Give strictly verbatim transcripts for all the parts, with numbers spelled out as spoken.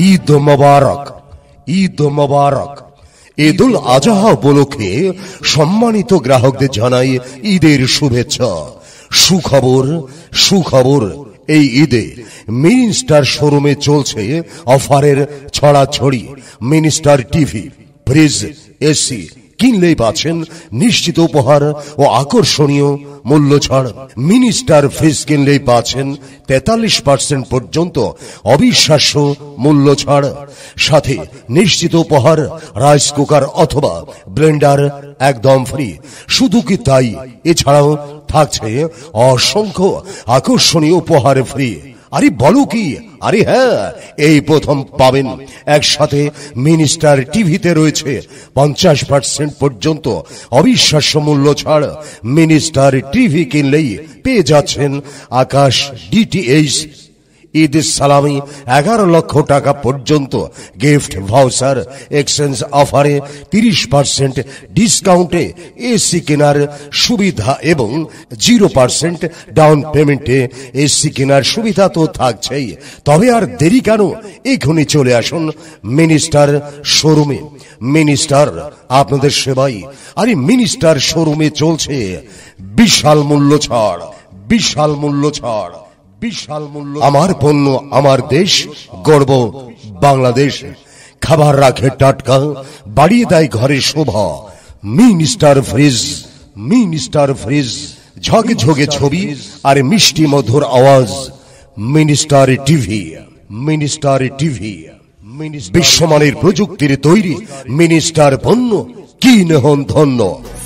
ঈদ মোবারক, ঈদ মোবারক। ঈদুল আজহা উপলক্ষে সম্মানিত গ্রাহকদের জানাই ঈদের শুভেচ্ছা। সুখবর, সুখবর। এই ঈদে মিনিস্টার শোরুমে চলছে অফারের ছড়াছড়ি। মিনিস্টার টিভি, ফ্রিজ, এসি কিনলেই পাচ্ছেন নিশ্চিত উপহার ও আকর্ষণীয় মূল্য ছাড়। মিনিস্টার ফ্রিজ কিনলেই পাচ্ছেন তেতাল্লিশ পার্সেন্ট পর্যন্ত অবিশ্বাস্য মূল্য ছাড়, সাথে নিশ্চিত উপহার রাইস কুকার অথবা ব্লেন্ডার একদম ফ্রি। শুধু কি তাই, এছাড়াও থাকছে অসংখ্য আকর্ষণীয় উপহার ফ্রি। আরে বলো কি, আরে হ্যাঁ, এই প্রথম পাবেন একসাথে মিনিস্টার টিভিতে রয়েছে পঞ্চাশ পার্সেন্ট পর্যন্ত অবিশ্বাস্য মূল্য ছাড়। মিনিস্টার টিভি কিনলেই পেয়ে যাচ্ছেন আকাশ ডিটিএইচ ঈদের সালামি এগারো লক্ষ টাকা পর্যন্ত গিফট ভাউচার, এক্সচেঞ্জ অফারে তিরিশ পার্সেন্ট ডিসকাউন্টে এসি কেনার সুবিধা এবং জিরো পার্সেন্ট ডাউন পেমেন্টে এসি কেনার সুবিধা তো থাকছেই। তবে আর দেরি কেন, এখনই চলে আসুন মিনিস্টার শোরুমে। মিনিস্টার আপনাদের সেবায়। আরে মিনিস্টার শোরুমে চলছে বিশাল মূল্য ছাড়, বিশাল মূল্য ছাড়, বিশাল মূল্য। আমার পণ্য আমার দেশ, গর্ব বাংলাদেশ। খাবার রাখে টাটকা, বাড়িয়ে দেয় ঘরে শোভা। Minister fridge, Minister fridge. ঝকঝকে ছবি আর মিষ্টি মধুর আওয়াজ। Minister TV, Minister TV. বিশ্বমানের প্রযুক্তির তৈরি মিনিস্টার পণ্য কিনে হন ধন্য।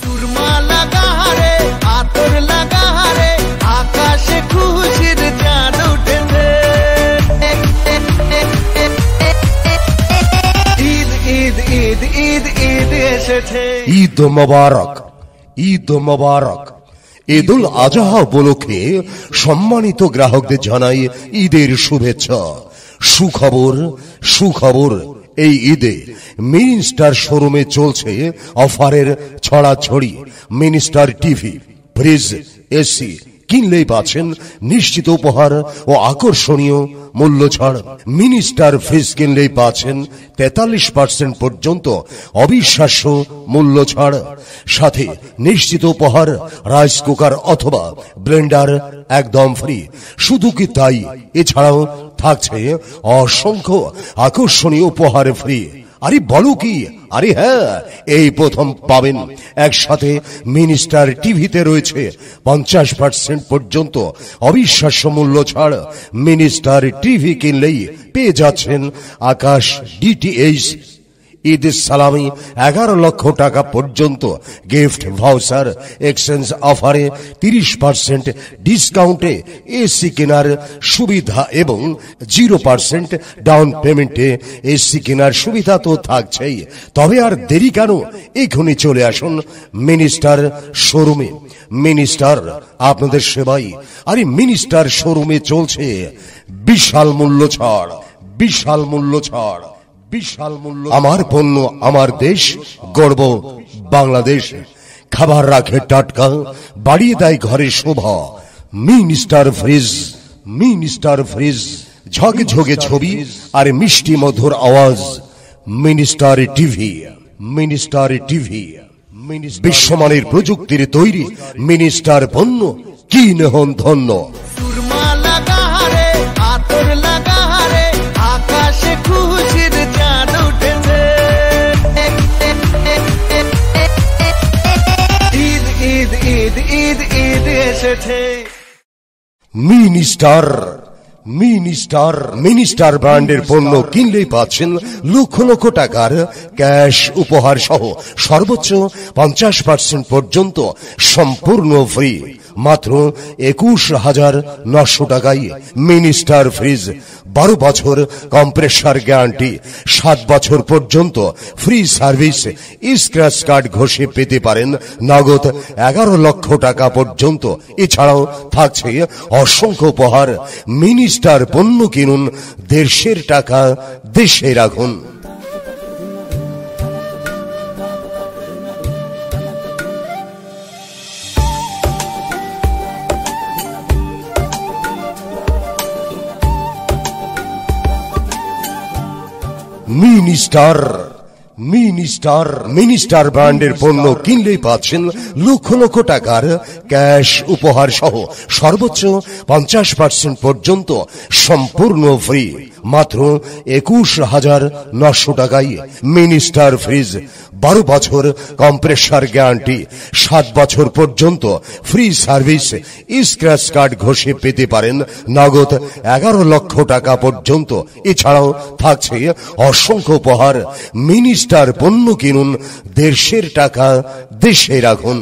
ঈদ মোবারক, ঈদ মোবারক। ঈদুল আজহা উপলক্ষে সম্মানিত গ্রাহকদের জানাই ঈদের শুভেচ্ছা। সুখবর, সুখবর। এই ঈদে মিনিস্টার শোরুমে চলছে অফারের ছড়াছড়ি। মিনিস্টার টিভি, ফ্রিজ, এসি কিনলেই পাচ্ছেন নিশ্চিত উপহার ও আকর্ষণীয় মূল্য ছাড়। মিনিস্টার ফ্রিজ কিনলেই পাচ্ছেন তেতাল্লিশ পার্সেন্ট পর্যন্ত অবিশ্বাস্য মূল্য ছাড়, সাথে নিশ্চিত উপহার রাইস কুকার অথবা ব্লেন্ডার একদম ফ্রি। শুধু কি তাই, এছাড়াও থাকছে অসংখ্য আকর্ষণীয় উপহার ফ্রি। আরে বলো কি, আরে হ্যাঁ, এই প্রথম পাবেন একসাথে মিনিস্টার টিভিতে রয়েছে পঞ্চাশ পার্সেন্ট পর্যন্ত অবিশ্বাস্য মূল্য ছাড়। মিনিস্টার টিভি কিনলেই পেয়ে যাচ্ছেন আকাশ ডিটিএইচ ঈদের সালামি এগারো লক্ষ টাকা পর্যন্ত গিফট ভাউচার, এক্সচেঞ্জ অফারে তিরিশ পার্সেন্ট ডিসকাউন্টে এসি কেনার সুবিধা এবং জিরো পার্সেন্ট ডাউন পেমেন্টে এসি কেনার সুবিধা তো থাকছেই। তবে আর দেরি কেন, এখনই চলে আসুন মিনিস্টার শোরুমে। মিনিস্টার আপনাদের সেবায়। আরে মিনিস্টার শোরুমে চলছে বিশাল মূল্য ছাড়, বিশাল মূল্য ছাড়, বিশাল মূল্য। আমার পণ্য আমার দেশ, গর্ব বাংলাদেশ। খাবার রাখে টাটকা, বাড়িয়ে দেয় ঘরে শোভা। Minister fridge, Minister fridge. ঝকঝকে ছবি আর মিষ্টি মধুর আওয়াজ। Minister TV, Minister TV. বিশ্বমানের প্রযুক্তির তৈরি মিনিস্টার পণ্য কিনে হন ধন্য। Minister, minister. মিনিস্টার ব্র্যান্ডের পণ্য কিনলেই পাচ্ছেন লক্ষ লক্ষ টাকার ক্যাশ উপহার সহ সর্বোচ্চ পঞ্চাশ পার্সেন্ট পর্যন্ত সম্পূর্ণ ফ্রি, মাত্র একুশ হাজার নশো টাকায়। মিনিস্টার ফ্রিজ, বারো বছর কম্প্রেসার গ্যারান্টি, সাত বছর পর্যন্ত ফ্রি সার্ভিস। স্ক্র্যাচ কার্ড ঘষে পেতে পারেন নগদ এগারো লক্ষ টাকা পর্যন্ত। এছাড়াও থাকছে অসংখ্য উপহার। মিনিস্টার পণ্য কিনুন, দেশের টাকা দেশে রাখুন। মিনিস্টার মিনিস্টার মিনিস্টার ব্র্যান্ডের পণ্য কিনলেই পাচ্ছেন লক্ষ লক্ষ টাকার ক্যাশ উপহার সহ সর্বোচ্চ পঞ্চাশ পার্সেন্ট পর্যন্ত সম্পূর্ণ ফ্রি মাত্র একুশ হাজার নশো টাকায়। মিনিস্টার ফ্রিজ বারো বছর কম্প্রেসার গ্যারান্টি, সাত বছর পর্যন্ত ফ্রি সার্ভিস, স্ক্র্যাচ কার্ড ঘষে পেতে পারেন নগদ এগারো লক্ষ টাকা পর্যন্ত। এছাড়াও থাকছে অসংখ্য উপহার। মিনিস্টার পণ্য কিনুন, দেশের টাকা দেশে রাখুন।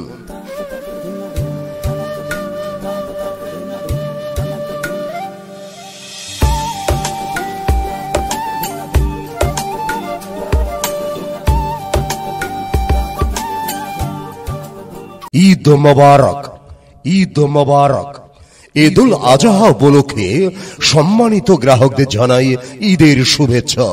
ঈদ মোবারক, ঈদ মোবারক। ঈদুল আজহা উপলক্ষে সম্মানিত গ্রাহকদের জানাই ঈদের শুভেচ্ছা।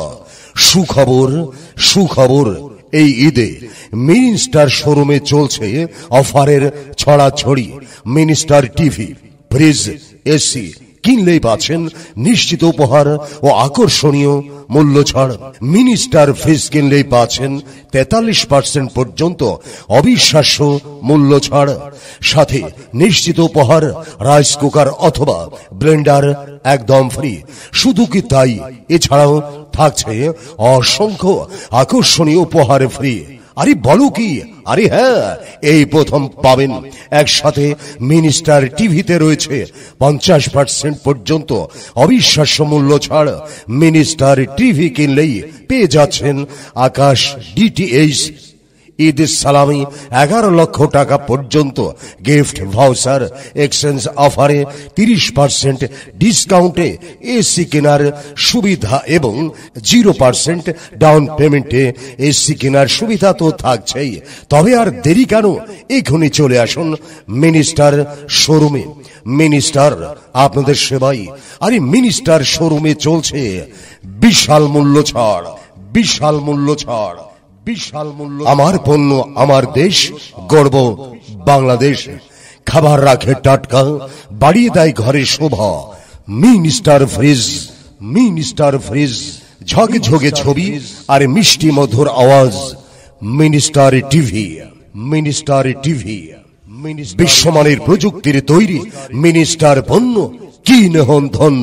সুখবর সুখবর এই ঈদে মিনিস্টার শোরুমে চলছে অফারের ছড়াছড়ি। মিনিস্টার টিভি, ফ্রিজ, এসি কিনলেই পাচ্ছেন নিশ্চিত উপহার ও আকর্ষণীয় মূল্য ছাড়। মিনিস্টার ফ্রিজ কিনলেই পাচ্ছেন তেতাল্লিশ পার্সেন্ট পর্যন্ত অবিশ্বাস্য মূল্য ছাড়, সাথে নিশ্চিত উপহার রাইস কুকার অথবা ব্লেন্ডার একদম ফ্রি। শুধু কি তাই, এছাড়াও থাকছে অসংখ্য আকর্ষণীয় উপহার ফ্রি। আরে বলো কি, আরে হ্যাঁ, এই প্রথম পাবেন একসাথে মিনিস্টার টিভিতে রয়েছে পঞ্চাশ পার্সেন্ট পর্যন্ত অবিশ্বাস্য মূল্য ছাড়। মিনিস্টার টিভি কিনলেই পেয়ে যাচ্ছেন আকাশ ডিটিএইচ ঈদের সালামি এগারো লক্ষ টাকা পর্যন্ত গিফট ভাউচার, এক্সচেঞ্জ অফারে তিরিশ পার্সেন্ট ডিসকাউন্টে এসি কেনার সুবিধা এবং জিরো পার্সেন্ট ডাউন পেমেন্টে এসি কেনার সুবিধা তো থাকছেই। তবে আর দেরি কেন, এখনই চলে আসুন মিনিস্টার শোরুমে। মিনিস্টার আপনাদের সেবাই। আরে মিনিস্টার শোরুমে চলছে বিশাল মূল্য ছাড়, বিশাল মূল্য ছাড়, বিশাল মূল্য। আমার পণ্য আমার দেশ, গর্ব বাংলাদেশ। খাবার রাখে টাটকা, বাড়িয়ে দেয় ঘরে শোভা। মিনিস্টার ফ্রিজ, মিনিস্টার ফ্রিজ, ঝকঝকে ছবি আর মিষ্টি মধুর আওয়াজ। মিনিস্টার টিভি, মিনিস্টার টিভি, বিশ্বমানের প্রযুক্তির তৈরি মিনিস্টার পণ্য কিনে হন ধন্য।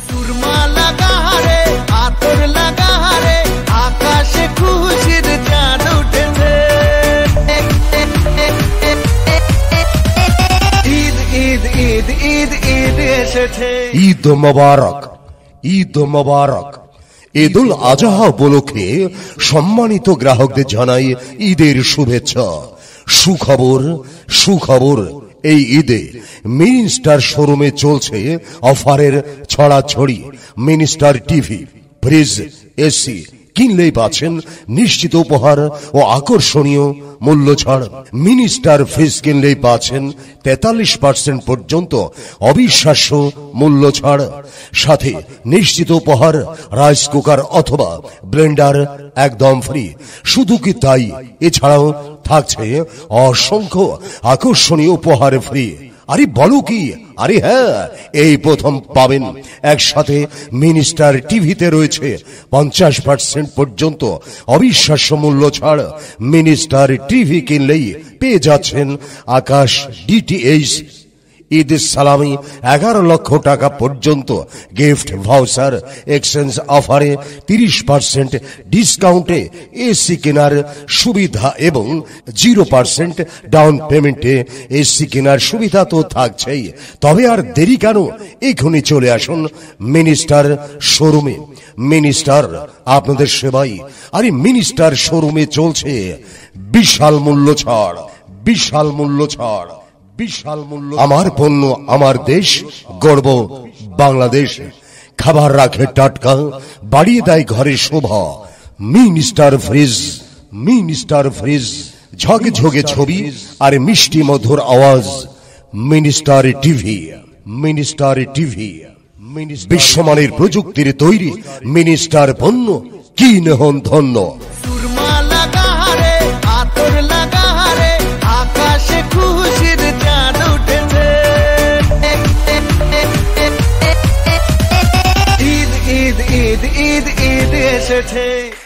ঈদ মোবারক, ঈদ মোবারক। ঈদুল আজহা উপলক্ষে সম্মানিত গ্রাহকদের জানাই ঈদের শুভেচ্ছা। সুখবর সুখবর এই ঈদে মিনিস্টার শোরুমে চলছে অফারের ছড়াছড়ি। মিনিস্টার টিভি, ফ্রিজ, এসি কিনলেই পাচ্ছেন নিশ্চিত উপহার ও আকর্ষণীয় মূল্য ছাড়। মিনিস্টার ফ্রিজ কিনলেই পাচ্ছেন তেতাল্লিশ পার্সেন্ট পর্যন্ত অবিশ্বাস্য মূল্য ছাড়, সাথে নিশ্চিত উপহার রাইস কুকার অথবা ব্লেন্ডার একদম ফ্রি। শুধু কি তাই, এছাড়াও থাকছে অসংখ্য আকর্ষণীয় উপহার ফ্রি। আরে বলো কি, আরে হ্যাঁ, এই প্রথম পাবেন একসাথে মিনিস্টার টিভিতে রয়েছে পঞ্চাশ পার্সেন্ট পর্যন্ত অবিশ্বাস্য মূল্য ছাড়। মিনিস্টার টিভি কিনলেই পেয়ে যাচ্ছেন আকাশ ডিটিএইচ ঈদের সালামি এগারো লক্ষ টাকা পর্যন্ত গিফট ভাউচার, এক্সচেঞ্জ অফারে তিরিশ পার্সেন্ট ডিসকাউন্টে এসি কেনার সুবিধা এবং জিরো পার্সেন্ট ডাউন পেমেন্টে এসি কেনার সুবিধা তো থাকছেই। তবে আর দেরি কেন, এখনই চলে আসুন মিনিস্টার শোরুমে। মিনিস্টার আপনাদের সেবাই। আরে মিনিস্টার শোরুমে চলছে বিশাল মূল্য ছাড়, বিশাল মূল্য ছাড়, বিশাল মূল্য। আমার পণ্য আমার দেশ, গর্ব বাংলাদেশ। খাবার রাখে টাটকা, বাড়িয়ে দেয় ঘরে শোভা। মিনিস্টার ফ্রিজ, মিনিস্টার ফ্রিজ, ঝকঝকে ছবি আর মিষ্টি মধুর আওয়াজ। মিনিস্টার টিভি, মিনিস্টার টিভি, বিশ্বমানের প্রযুক্তির তৈরি মিনিস্টার পণ্য কিনে হন ধন্য। ঈদ ঈদ ঈদ ঈদ এসেছে।